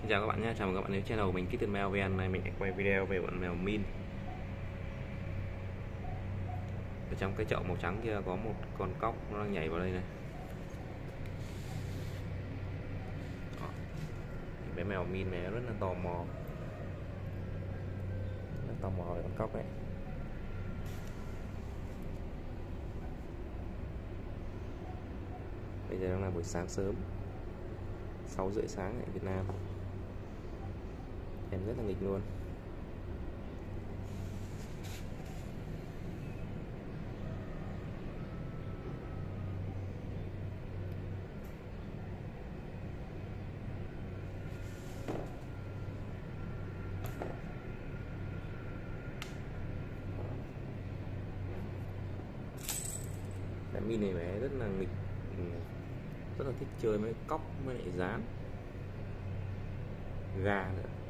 Xin chào các bạn nhé, chào mừng các bạn đến channel của mình Kitten Mèo. VN này mình sẽ quay video về bọn mèo min. Ở trong cái chậu màu trắng kia có một con cóc nó đang nhảy vào đây này. Đó. Bé mèo min này rất là tò mò, rất tò mò về con cóc này. Bây giờ đang là buổi sáng sớm, 6:30 sáng ở Việt Nam. Em rất là nghịch luôn. Bé min này bé rất là nghịch, rất là thích chơi với cóc với lại rán, gà nữa.